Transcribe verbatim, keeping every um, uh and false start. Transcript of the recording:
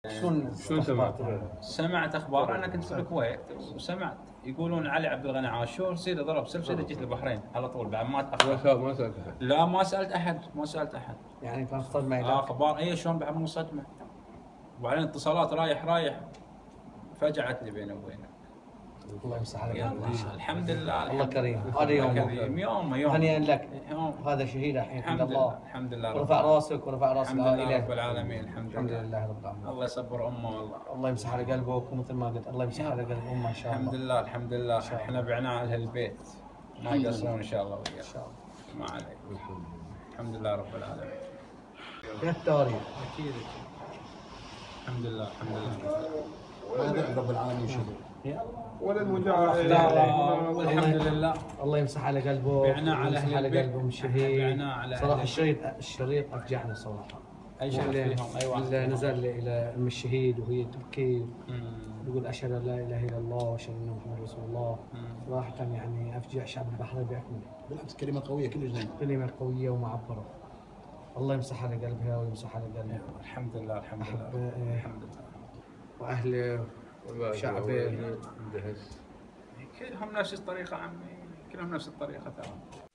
شلون شلون سمعت؟ سمعت اخبار، انا كنت في الكويت وسمعت يقولون علي عبد الغني عاشور سيده ضرب سب سيده جيت البحرين على طول بعد ما ما تاخر. سأل ما سألت أحد. لا ما سالت احد ما سالت احد. يعني كان صدمه آه لك؟ اخبار اي شلون بعد مو صدمه. وبعدين اتصالات رايح رايح فجعتني بيني وبينك. الله يمسح عليك. يلا الحمد لله. الله كريم. هذا الله يومك. كريم يوم يوم هنيئا لك. يوم. هذا شهيد الحين عند الحمد الله. لله الحمد لله رب ورفع العالمين. راسك ورفع راس الحمد لله رب العائله. العالمين. الحمد الحمد لله. لله رب العالمين. الله يصبر امه والله. الله يمسح على قلبك، ومثل ما قلت الله يمسح على قلب امه ان شاء الله. الحمد لله الحمد لله. شاء الله. احنا بعناء اهل البيت ما يقصرون ان شاء الله ان وياك. شاء الله. ما عليك. الحمد لله رب العالمين. يا التاريخ. اكيد الحمد لله الحمد لله. وادعي رب العالمين شهيد. ولا المجاهد. والحمد لله. الله يمسح على قلبه. بعناء على ويمسح اهل على البيت. قلبهم الشهيد. بعناء على أهل صراحه البيت. الشريط الشريط افجعني صراحه. اي شيء اللي- فيهم اي واحد اللي فيهم. نزل الى ام الشهيد وهي تبكي مم. يقول اشهد ان لا اله الا الله واشهد ان محمد رسول الله. مم. صراحه يعني افجع شعب البحرين باكمله. بالعكس كلمه قويه كل جنين. كلمه قويه ومعبره. الله يمسح على قلبها ويمسح على قلبها. الحمد لله الحمد لله أحب- الحمد لله. واهله وشعبه. دهس. كلهم نفس الطريقه عمي كلهم نفس الطريقه ترى.